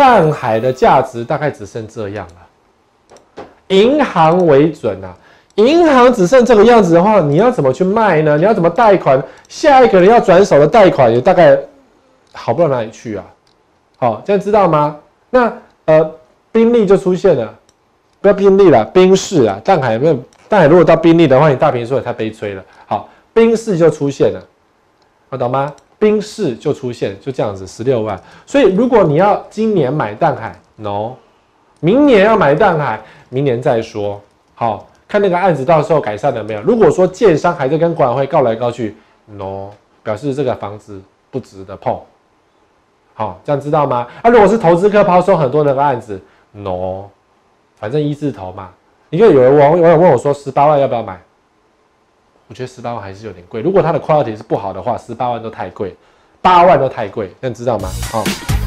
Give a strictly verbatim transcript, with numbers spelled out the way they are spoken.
淡海的价值大概只剩这样了。银行为准啊，银行只剩这个样子的话，你要怎么去卖呢？你要怎么贷款？下一个人要转手的贷款也大概好不到哪里去啊。好，这样知道吗？那呃，宾利就出现了，不要宾利啦，宾士啊，淡海有没有？淡海如果到宾利的话，你大坪数也太悲催了。好，宾士就出现了，我懂吗？宾士就出现，就这样子，十六万。所以如果你要今年买淡海 ，no， 明年要买淡海，明年再说。好，看那个案子到时候改善了没有。如果说建商还在跟管委会告来告去 ，no， 表示这个房子不值得碰。好，这样知道吗？啊，如果是投资客抛售很多那个案子 ，no， 反正一字头嘛。你看有人网友问我说，十八万要不要买？我觉得十八万还是有点贵。如果它的 quality 是不好的话，十八万都太贵，八万都太贵，这样知道吗？好。